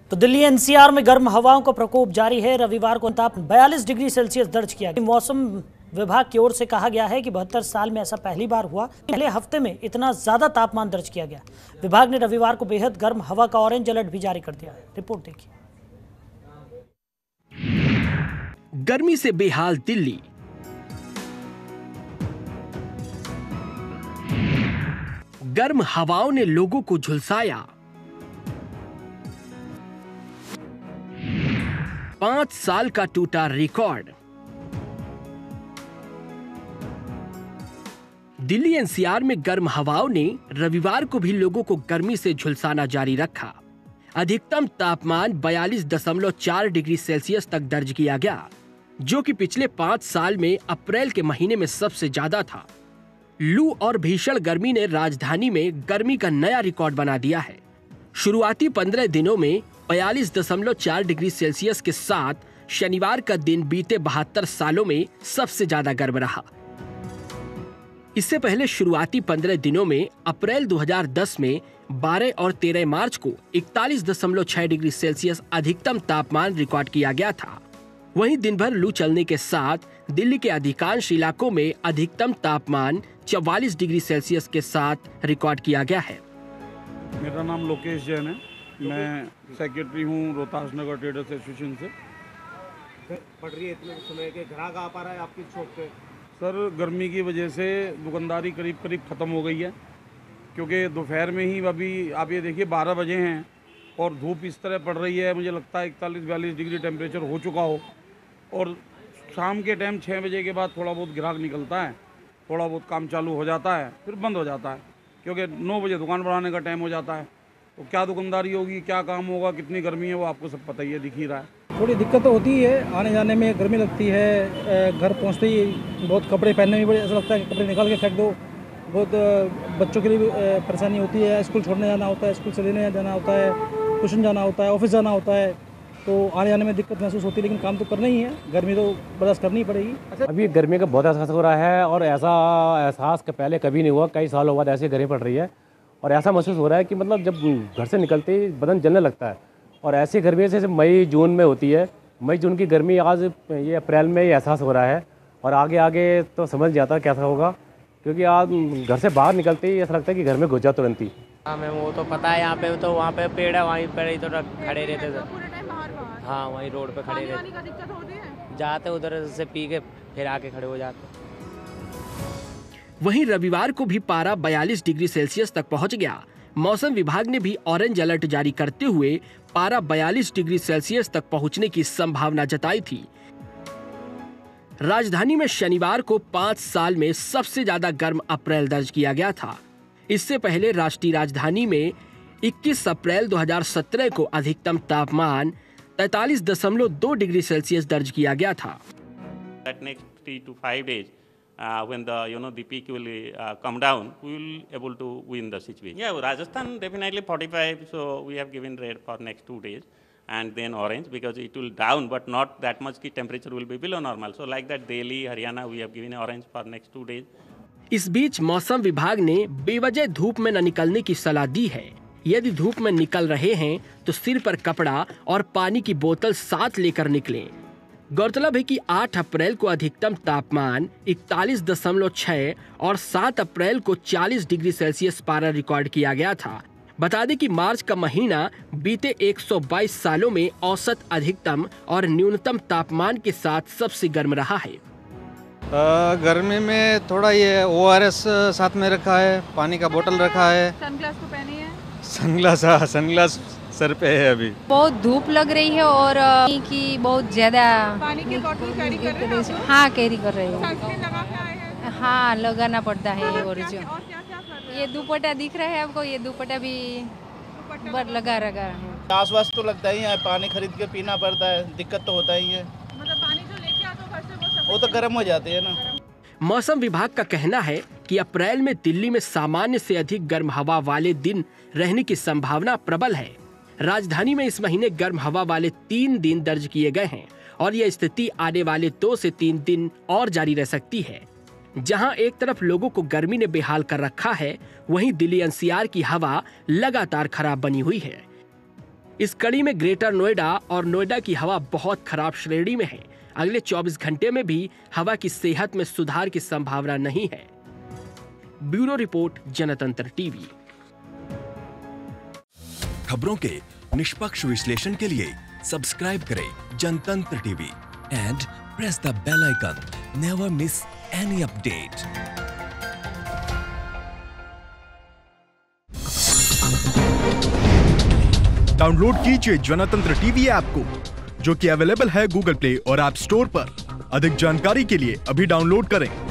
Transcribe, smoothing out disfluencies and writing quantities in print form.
तो दिल्ली एनसीआर में गर्म हवाओं का प्रकोप जारी है। रविवार को तापमान 42 डिग्री सेल्सियस दर्ज किया गया। मौसम विभाग की ओर से कहा गया है कि 72 साल में ऐसा पहली बार हुआ। पहले हफ्ते में इतना ज्यादा तापमान दर्ज किया गया। विभाग ने रविवार को बेहद गर्म हवा का ऑरेंज अलर्ट भी जारी कर दिया है। रिपोर्ट देखिए। गर्मी से बेहाल दिल्ली। गर्म हवाओं ने लोगों को झुलसाया। 5 साल का टूटा रिकॉर्ड। दिल्ली एनसीआर में गर्म हवाओं ने रविवार को भी लोगों को गर्मी से झुलसाना जारी रखा। अधिकतम तापमान 42.4 डिग्री सेल्सियस तक दर्ज किया गया, जो कि पिछले 5 साल में अप्रैल के महीने में सबसे ज्यादा था। लू और भीषण गर्मी ने राजधानी में गर्मी का नया रिकॉर्ड बना दिया है। शुरुआती 15 दिनों में 42.4 डिग्री सेल्सियस के साथ शनिवार का दिन बीते 72 सालों में सबसे ज्यादा गर्म रहा। इससे पहले शुरुआती 15 दिनों में अप्रैल 2010 में 12 और 13 मार्च को 41.6 डिग्री सेल्सियस अधिकतम तापमान रिकॉर्ड किया गया था। वहीं दिन भर लू चलने के साथ दिल्ली के अधिकांश इलाकों में अधिकतम तापमान 44 डिग्री सेल्सियस के साथ रिकॉर्ड किया गया है। मेरा नाम लोकेश जैन है। मैं सेक्रेटरी हूँ रोहतास नगर ट्रेडर्स एसोसिएशन से। पड़ रही है इतने समय के ग्राहक आ पा रहा है आपकी शॉप पे? सर, गर्मी की वजह से दुकानदारी करीब करीब ख़त्म हो गई है, क्योंकि दोपहर में ही अभी आप ये देखिए 12 बजे हैं और धूप इस तरह पड़ रही है। मुझे लगता है 41-42 डिग्री टेम्परेचर हो चुका हो। और शाम के टाइम 6 बजे के बाद थोड़ा बहुत ग्राहक निकलता है, थोड़ा बहुत काम चालू हो जाता है, फिर बंद हो जाता है, क्योंकि 9 बजे दुकान बढ़ाने का टाइम हो जाता है। तो क्या दुकानदारी होगी, क्या काम होगा, कितनी गर्मी है, वो आपको सब पता ही है, दिख ही रहा है। थोड़ी दिक्कत तो होती है, आने जाने में गर्मी लगती है। घर पहुंचते ही बहुत कपड़े पहनने में बड़े ऐसा लगता है कि कपड़े निकाल के फेंक दो। बहुत बच्चों के लिए भी परेशानी होती है। स्कूल छोड़ने जाना होता है, स्कूल से लेने जाना होता है, ट्यूशन जाना होता है, ऑफिस जाना होता है, तो आने जाने में दिक्कत महसूस होती है। लेकिन काम तो करना ही है, गर्मी तो बर्दाश्त करनी ही पड़ेगी। अभी गर्मी का बहुत एहसास हो रहा है और ऐसा एहसास पहले कभी नहीं हुआ। कई सालों बाद ऐसी गर्मी पड़ रही है और ऐसा महसूस हो रहा है कि मतलब जब घर से निकलते ही बदन जलने लगता है। और ऐसी गर्मी से मई जून में होती है। मई जून की गर्मी आज ये अप्रैल में ही एहसास हो रहा है और आगे आगे तो समझ जाता कैसा होगा, क्योंकि आज घर से बाहर निकलते ही ऐसा लगता है कि घर में घुस जाओ तुरंत ही। हाँ मैम, वो तो पता है। यहाँ पे तो वहाँ पे पेड़ है, वहीं पर ही तो खड़े रहते थे। हाँ, वहीं रोड पे खड़े रहते, जाते उधर से पी के फिर आके खड़े हो जाते। वहीं रविवार को भी पारा 42 डिग्री सेल्सियस तक पहुंच गया। मौसम विभाग ने भी ऑरेंज अलर्ट जारी करते हुए पारा 42 डिग्री सेल्सियस तक पहुंचने की संभावना जताई थी। राजधानी में शनिवार को 5 साल में सबसे ज्यादा गर्म अप्रैल दर्ज किया गया था। इससे पहले राष्ट्रीय राजधानी में 21 अप्रैल 2017 को अधिकतम तापमान 43.2 डिग्री सेल्सियस दर्ज किया गया था। Next 3 to 5 days, when the peak will come down, we will able to win the situation. Yeah, Rajasthan definitely 45. So we have given red for next 2 days, and then orange because it will down, but not that much. The temperature will be below normal. So like that, Delhi, Haryana, we have given orange for next 2 days. इस बीच मौसम विभाग ने बेवजह धूप में न निकलने की सलाह दी है। यदि धूप में निकल रहे हैं तो सिर पर कपड़ा और पानी की बोतल साथ लेकर निकलें। गौरतलब है कि 8 अप्रैल को अधिकतम तापमान 41.6 और 7 अप्रैल को 40 डिग्री सेल्सियस पारा रिकॉर्ड किया गया था। बता दें कि मार्च का महीना बीते 122 सालों में औसत अधिकतम और न्यूनतम तापमान के साथ सबसे गर्म रहा है। गर्मी में थोड़ा ये ORS साथ में रखा है, पानी का बोतल रखा है। सनग्लास तो पहनी है? सनग्लास सर पे है। अभी बहुत धूप लग रही है और की बहुत ज्यादा पानी की बोतल कैरी कर रहे हैं? हाँ, कैरी कर रहे हैं। सनस्क्रीन लगा के आए हैं? हाँ, लगाना पड़ता है। और जो ये दुपट्टा दिख रहा है आपको, ये दुपट्टा भी लगा रखा है। आसपास तो लगता ही है, पानी खरीद के पीना पड़ता है, दिक्कत तो होता ही है। मतलब पानी जो लेके आते हो घर से वो तो गर्म हो जाते है ना। मौसम विभाग का कहना है कि अप्रैल में दिल्ली में सामान्य से अधिक गर्म हवा वाले दिन रहने की संभावना प्रबल है। राजधानी में इस महीने गर्म हवा वाले 3 दिन दर्ज किए गए हैं और यह स्थिति आने वाले 2 से 3 दिन और जारी रह सकती है। जहां एक तरफ लोगों को गर्मी ने बेहाल कर रखा है, वहीं दिल्ली एनसीआर की हवा लगातार खराब बनी हुई है। इस कड़ी में ग्रेटर नोएडा और नोएडा की हवा बहुत खराब श्रेणी में है। अगले 24 घंटे में भी हवा की सेहत में सुधार की संभावना नहीं है। Bureau report, Jantantra TV. खबरों के निष्पक्ष विश्लेषण के लिए सब्सक्राइब करें Jantantra TV and press the bell icon. Never miss any update. Download कीजिए जनतंत्र टीवी ऐप को, जो कि अवेलेबल है गूगल प्ले और ऐप स्टोर पर। अधिक जानकारी के लिए अभी डाउनलोड करें।